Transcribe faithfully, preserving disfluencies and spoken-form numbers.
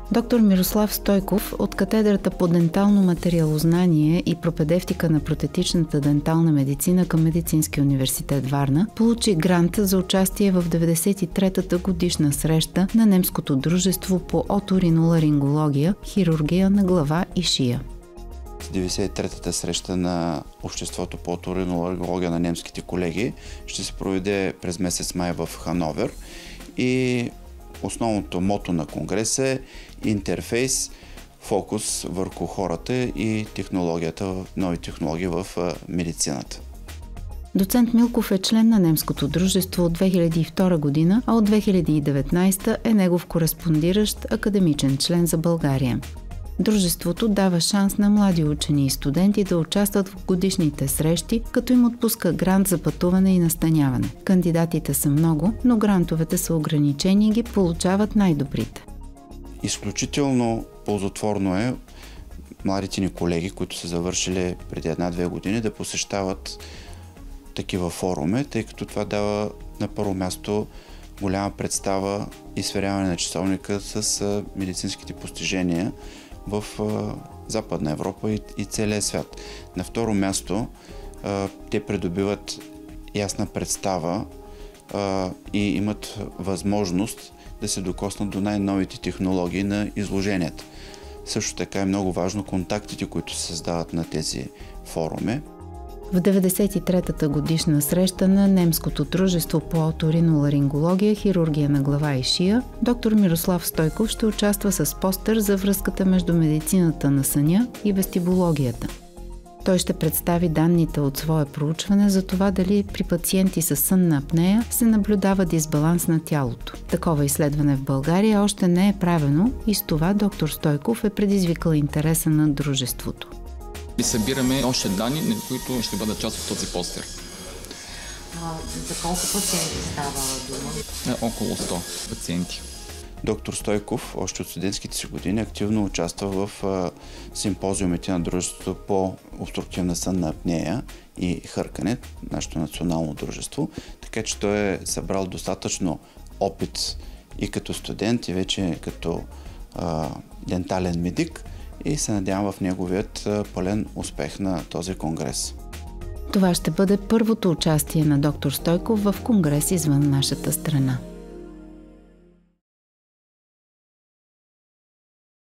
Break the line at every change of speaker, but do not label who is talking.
Доктор Мирослав Стойков от катедрата по дентално материалознание и пропедевтика на протетичната дентална медицина към Медицинския университет Варна получи грант за участие в деветдесет и третата годишна среща на Немското дружество по оториноларингология, хирургия на глава и шия.
деветдесет и третата среща на Обществото по оториноларингология на немските колеги ще се проведе през месец май в Хановер и основното мото на конгреса е интерфейс, фокус върху хората и технологията, нови технологии в медицината.
Доцент Милков е член на Немското дружество от две хиляди и втора година, а от две хиляди и деветнадесета е негов кореспондиращ академичен член за България. Дружеството дава шанс на млади учени и студенти да участват в годишните срещи, като им отпуска грант за пътуване и настаняване. Кандидатите са много, но грантовете са ограничени и ги получават най-добрите.
Изключително ползотворно е младите ни колеги, които са завършили преди една-две години, да посещават такива форуми, тъй като това дава на първо място голяма представа и сверяване на часовника с медицинските постижения в Западна Европа и, и целия свят. На второ място те придобиват ясна представа и имат възможност да се докоснат до най-новите технологии на изложенията. Също така е много важно контактите, които се създават на тези форуми.
В деветдесет и третата годишна среща на Немското дружество по оториноларингология, хирургия на глава и шия, доктор Мирослав Стойков ще участва с постер за връзката между медицината на съня и вестибулогията. Той ще представи данните от свое проучване за това дали при пациенти с сънна апнея се наблюдава дисбаланс на тялото. Такова изследване в България още не е правено и с това доктор Стойков е предизвикал интереса на дружеството.
И събираме още данни, които ще бъдат част от този постер.
А, за колко пациенти става дума?
Е, около сто пациенти.
Доктор Стойков още от студентските си години активно участва в а, симпозиумите на дружеството по обструктивна сънна апнея и хъркане, нашето национално дружество, така че той е събрал достатъчно опит и като студент, и вече като а, дентален медик, и се надявам в неговият пълен успех на този конгрес.
Това ще бъде първото участие на доктор Стойков в конгрес извън нашата страна.